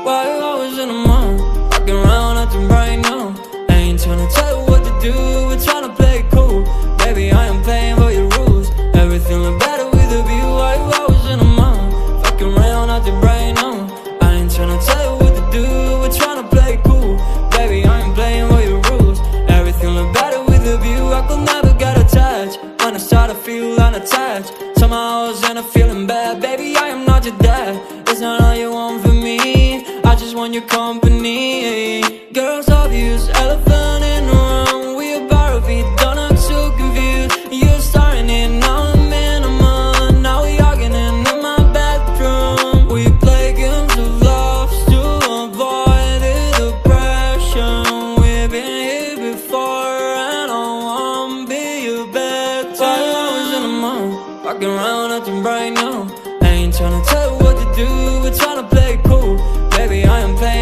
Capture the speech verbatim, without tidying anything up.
Why you always in the mood? Walking around acting right now. I ain't tryna tell you what to do, we're tryna play it cool. Baby, I am playing by your rules. Everything look better with a view. Why you always in the mood? Walking around acting right now. I ain't tryna tell you what to do, we're tryna play it cool. Baby, I am playing by your rules. Everything look better with a view. I could never get attached. When I start to feel unattached, somehow I was in a feeling bad. Baby, I am not your dad. It's not all you want from me, I just want your company. Girls obvious, elephant in the room. We about to be done, I'm so confused. You're starting it, now I'm in a mood. Now we arguing in my bedroom. We play games of love to avoid the depression. We've been here before and I wanna be your bed. Why you always in the mood? Walking around acting right now. I ain't tryna tell you what to do, we're tryna play it cool. Baby, I am playing